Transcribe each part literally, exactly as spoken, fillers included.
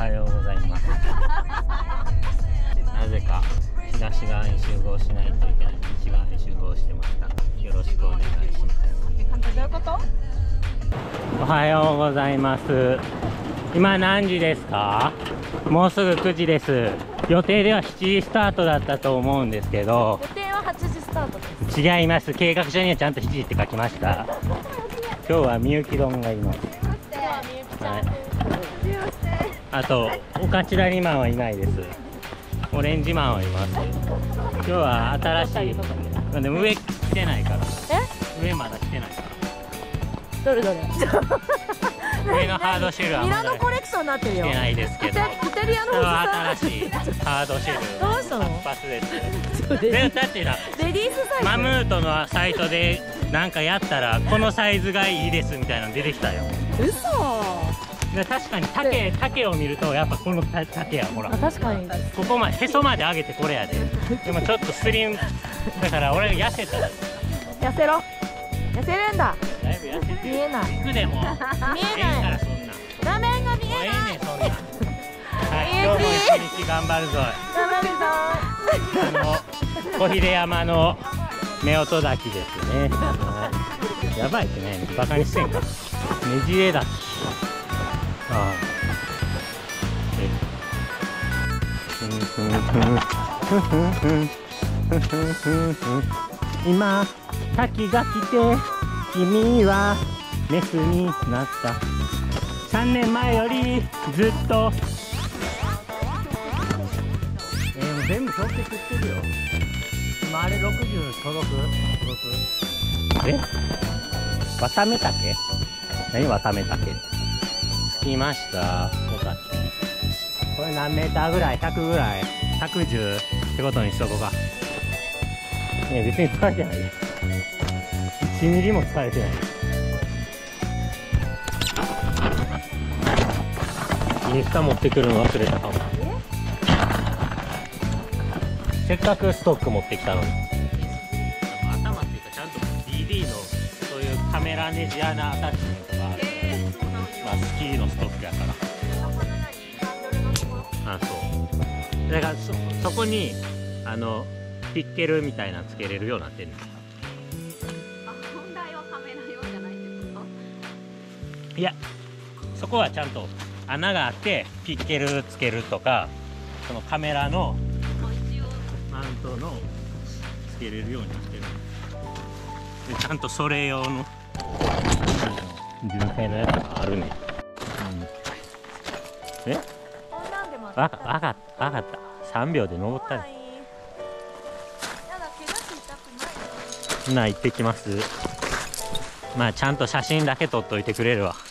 はようございます。なぜか東側に集合しないといけない西側に集合してました。よろしくお願いします。 どういうこと？ おはようございます。今何時ですか？もうすぐくじです。予定ではしちじスタートだったと思うんですけど、 予定ははちじスタートです。 違います。計画書にはちゃんとしちじって書きました。今日はみゆき丼がいます。はい、あとおかちらりマンはいないです。オレンジマンはいます。今日は新しい、でも上来てないから。 え？ 上まだ来てないから。 どれどれ？ 上のハードシェルはミまだラノコレクションになってるよ。 来てないですけど、 イタリアのおじさん。 新しいハードシェルどうしたの？ 一発です。でだってな、 レディースサイズ。 マムートのサイトでなんかやったらこのサイズがいいですみたいなの出てきたよ。 嘘。 で確かに丈丈を見るとやっぱこの丈やほら。 あ、確かに。 ここまでへそまで上げてこれやで。でもちょっとスリムだから俺が痩せたら。 痩せろ。痩せるんだ。 だいぶ痩せてる。 見えない。 行くでも。 見えええかない。 らそんな。 画面が見えもうえない。 えねんそんなん。はい、今日も一日頑張るぞ。 ダメだ。 あの小秀山の夫婦滝ですね。はい、やばいってね、バカにしてんか。ねじれ滝。ああ。今滝が来て君はメスになった。さんねんまえよりずっと。えー、もう全部取って食ってるよ。今あれろくじゅう届く？届く？え？わためたけ？何わためたけ？着きました。おたき。これ何メーターぐらい？ひゃくぐらい？ひゃくじゅうってことにしとこうか。ね、別に疲れてない。いちミリも疲れてない。インスタ持ってくるの忘れたかも。せっかくストック持ってきたのに。あの頭っていうかちゃんと ディーディー のそういうカメラネジ穴アタッチメントがある。まあスキーのストックやから。あ、そう。だからそそこにあのピッケルみたいなのつけれるようになってるんです。 あ、本来はカメラ用じゃないってこと？ いや、そこはちゃんと穴があってピッケルつけるとか、そのカメラのマウントのつけれるようになってる。でちゃんとそれ用の純正のやつがあるね。うん、え？わかわかったわかった。さんびょうで登ったね。な、行ってきます。まあちゃんと写真だけ撮っといてくれるわ。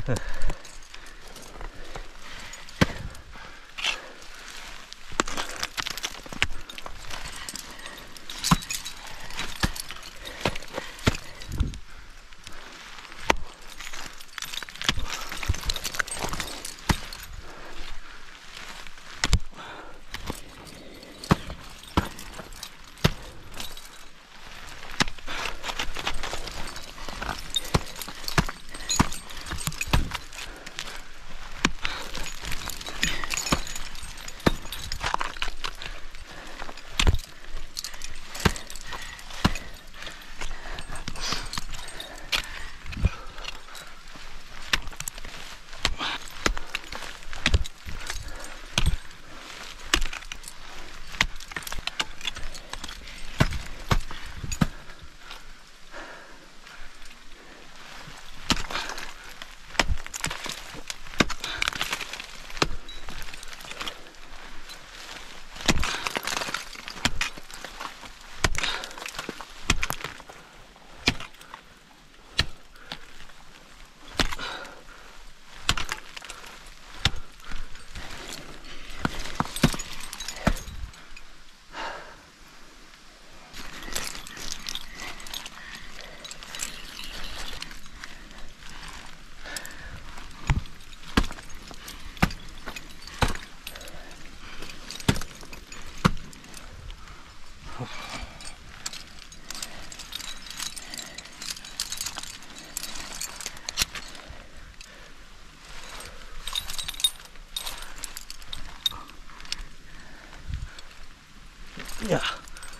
いや。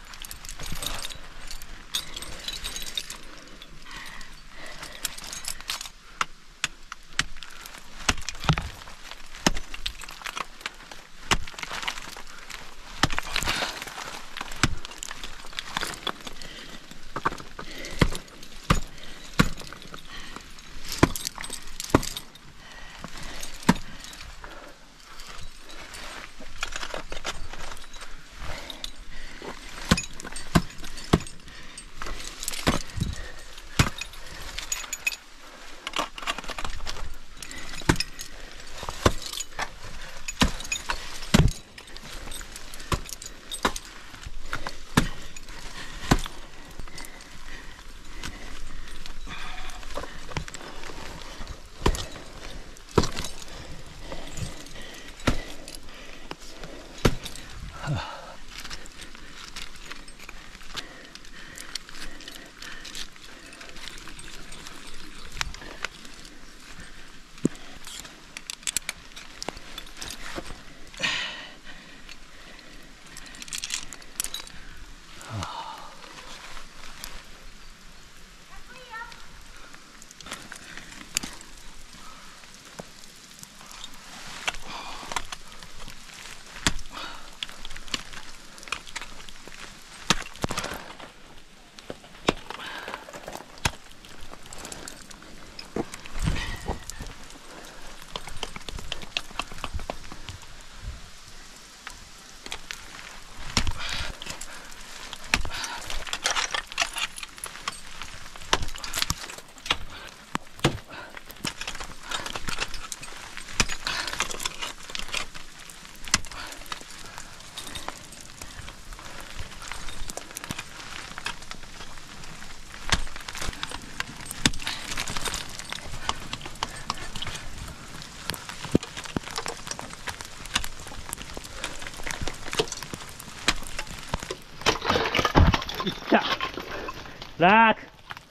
いった楽。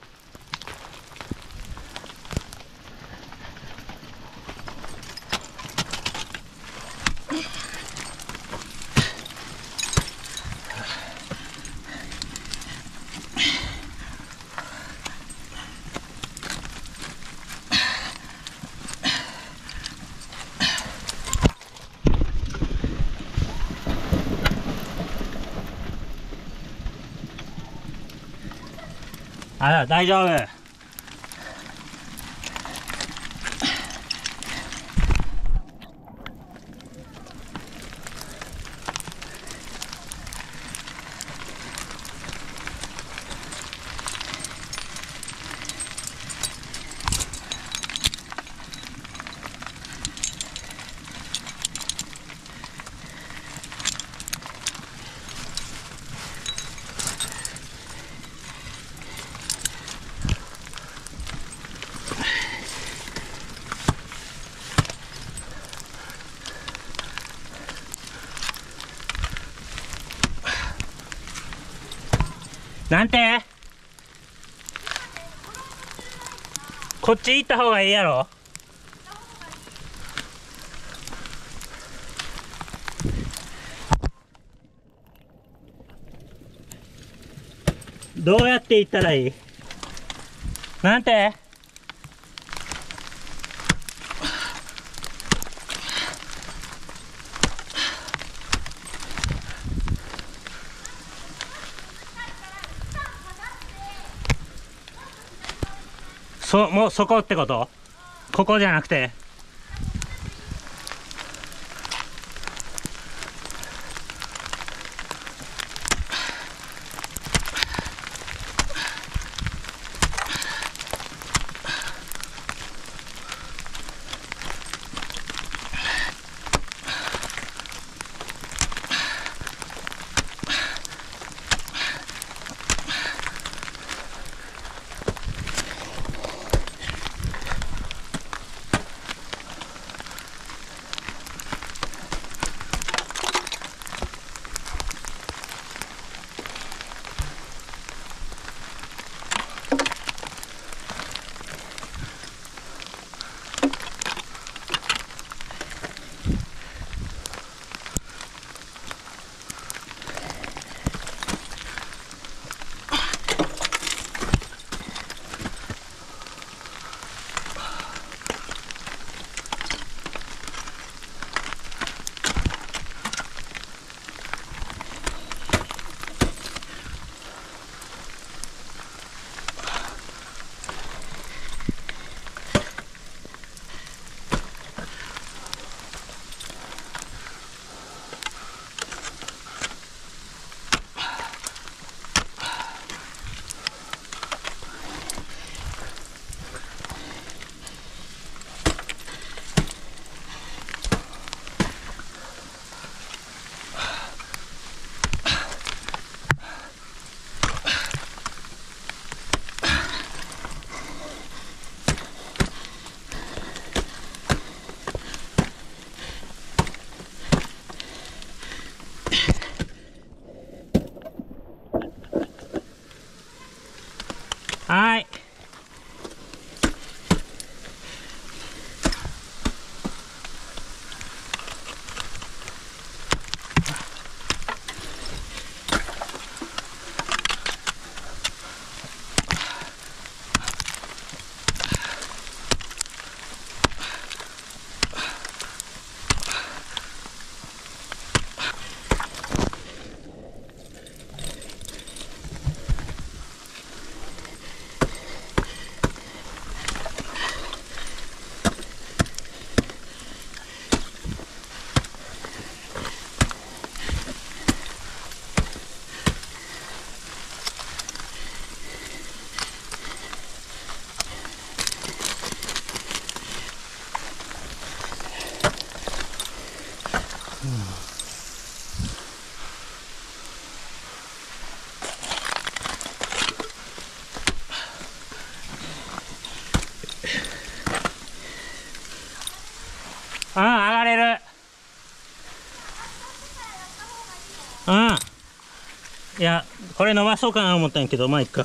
あら、大丈夫。 なんて？こっち行った方がいいやろ。どうやって行ったらいい？なんて？そ、もうそこってこと？ここじゃなくて。はい。うん、上がれる。うん。いや、これ伸ばそうかな思ったんやけど、まあいっか。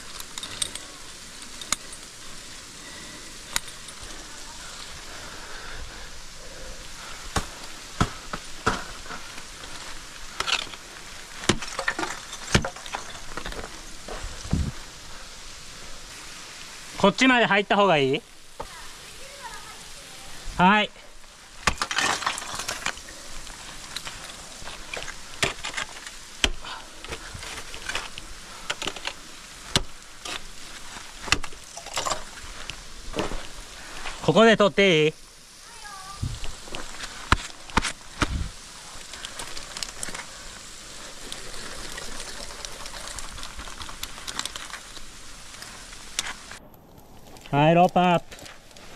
こっちまで入った方がいい？はい。ここで撮っていい？はい、ロープアップ。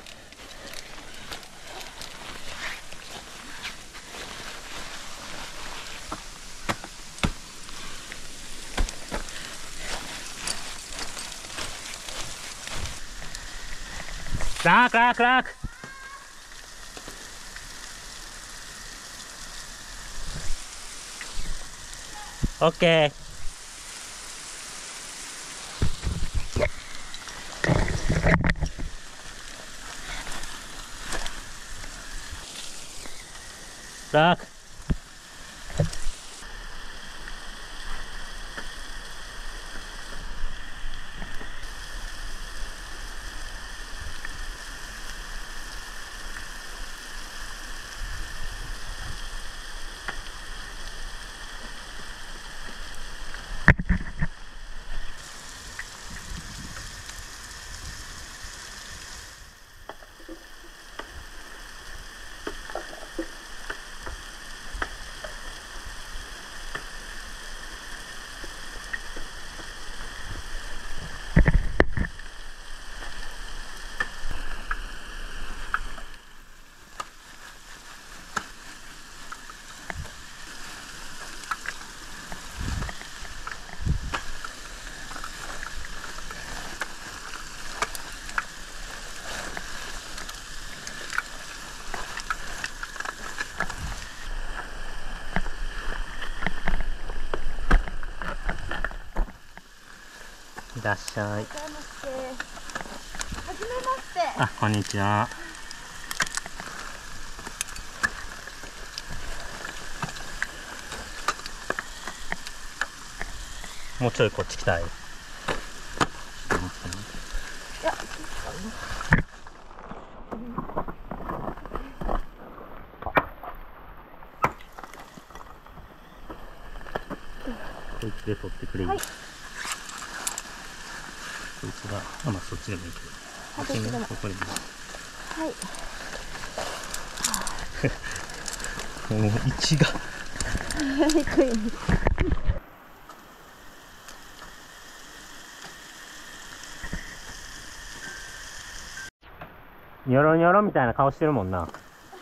ラークラークラーク。オッケー。 ラク。いらっしゃい。 はじめまして。 あ、こんにちは。もうちょいこっち来たい。 いや、 こいつで取ってくれる。 はい、 こいつが、あ、まあそっちでもいいけど。 あ、どっちでも。 ここでも。 はい。 もう位置が。 低い。 ニョロニョロみたいな顔してるもんな。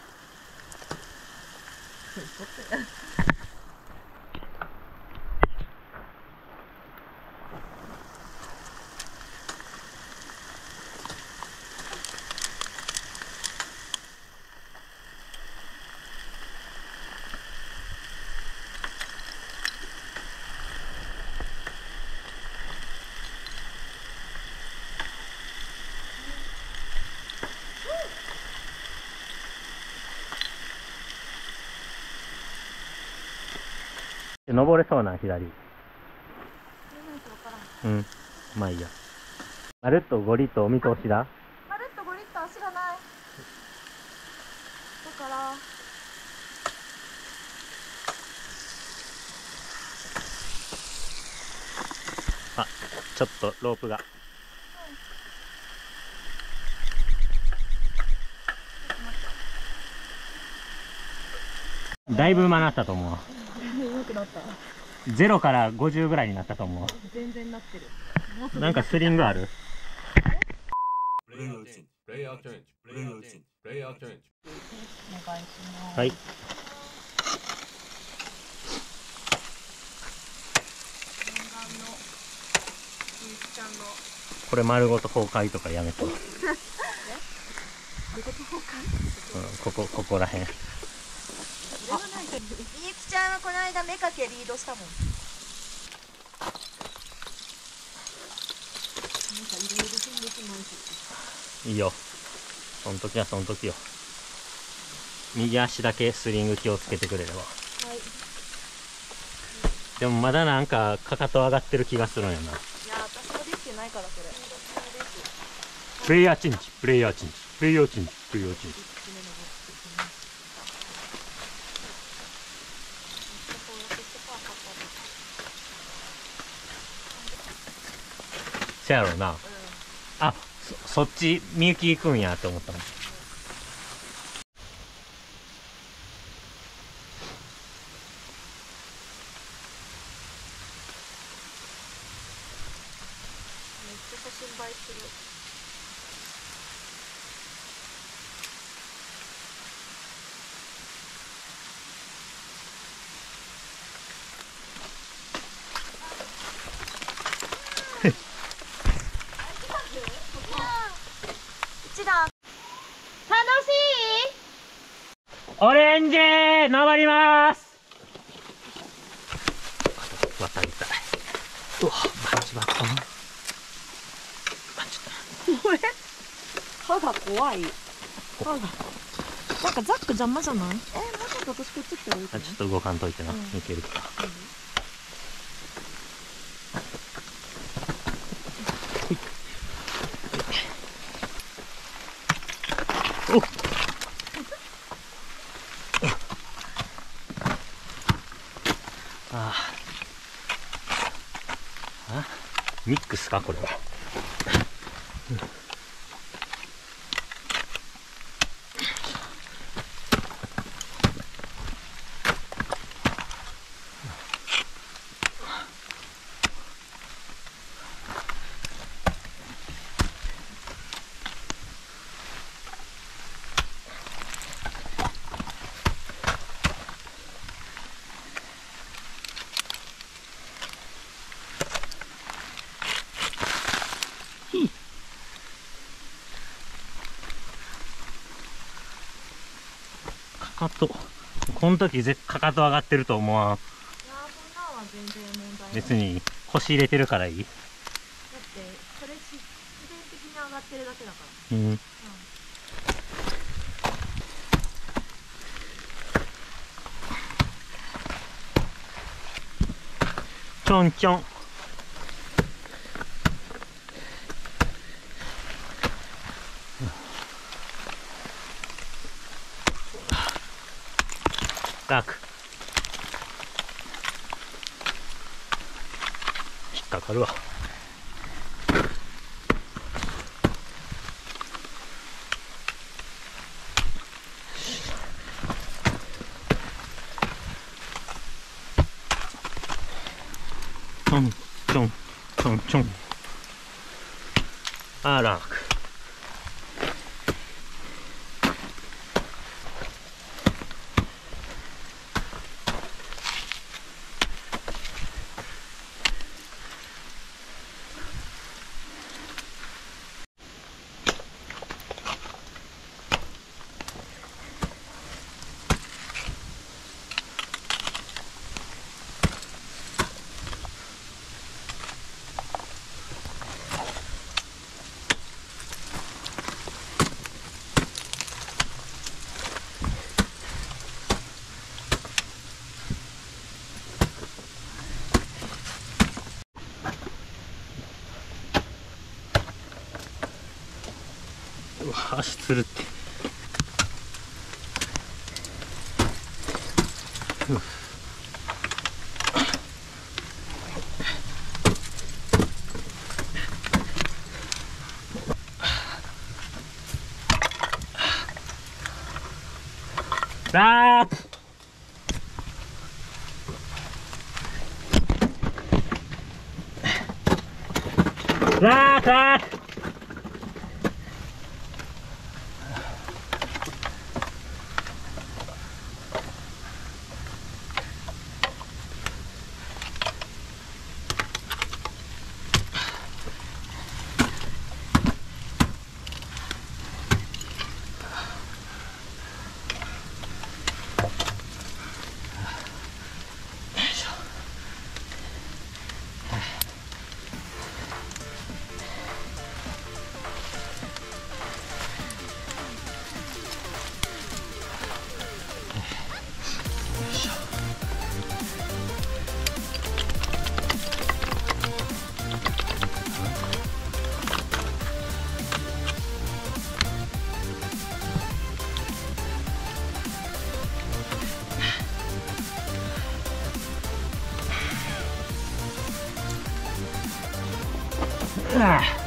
登れそうな左。うん、まあいいや。まるっとゴリッとお見通しだ。 まるっとゴリッと足がない。だから。 あ、ちょっとロープが。だいぶ馬なったと思う。 良くなった。 ゼロからごじゅうぐらいになったと思う。 全然なってる。 なんかスリングある？ プレイヤーチェンジ、プレイヤーチェンジ、プレイヤーチェンジ、プレイヤーチェンジ。 お願いします。 はい。これ丸ごと崩壊とかやめと。うん、ここここらへん。 みゆきちゃんはこの間目かけリードしたもん。 いいよ。その時はその時よ。右足だけスリング気をつけてくれれば。 はい。 でもまだなんかかかと上がってる気がするんやな。 いや、私もできてないからそれ。 プレイヤーチェンジ、プレイヤーチェンジ、プレイヤーチェンジ、プレイヤーチェンジ。せやろうな。あ、そ、そっちみゆき行くんやって思ったもん。 心配する。一段。楽しい？ オレンジー登ります。渡りたい。うわ、バチバチかな。 これ歯が怖い。歯がなんかザック邪魔じゃない？え、もうちょっとと私こっち来たらいいかな。 あちょっと動かんといてな、 うんいけるか。おっああ、ミックスかこれは。かかと、この時絶かかと上がってると思わん。 いやー、そんなんは全然問題ない。 別に腰入れてるからいい。 だってそれ必然的に上がってるだけだから。 うん。 うん。 ちょんちょん。楽。引っかかるわ。ちょんちょんちょんちょん。あら楽。うわ、足つるって。うラープラープラープああ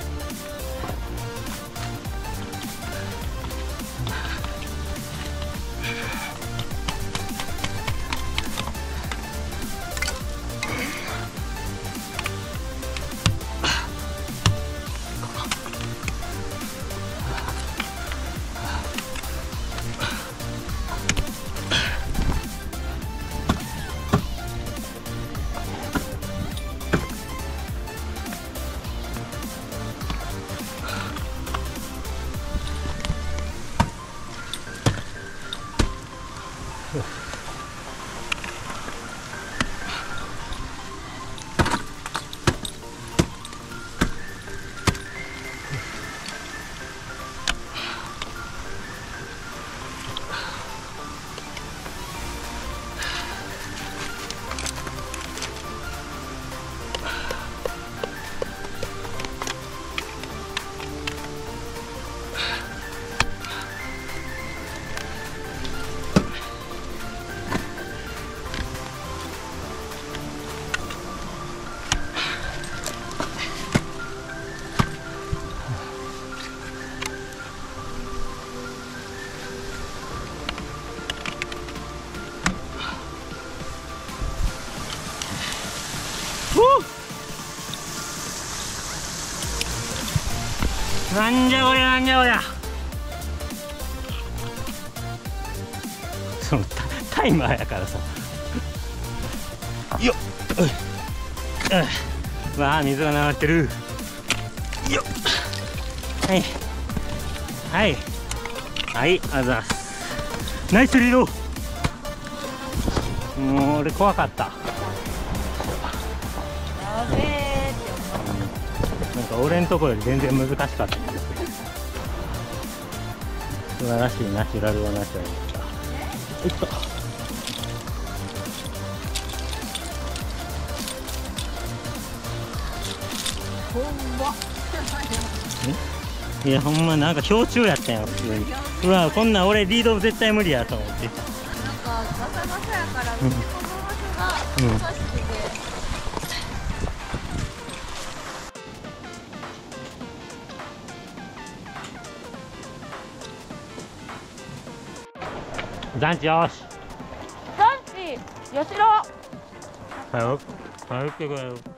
なんじゃこりゃなんじゃこりゃ。そのタタイマーやからさ。よっ、うっ、わあ水が流れてる。よっ、はいはいはい、ありがとうございます。ナイスリード。もう俺怖かった。 やべえって思なんか俺んとこより全然難しかった。素晴らしいナチュラルはナチュラルでした。いっと。 ほんまいやほんまなんか氷柱やったんよ普通に。うわこんなん俺リード絶対無理やと思って。 なんかガサガサやから打ち込む場所が難しくて、 残地よし。 産地吉野早く早く来てくれよ。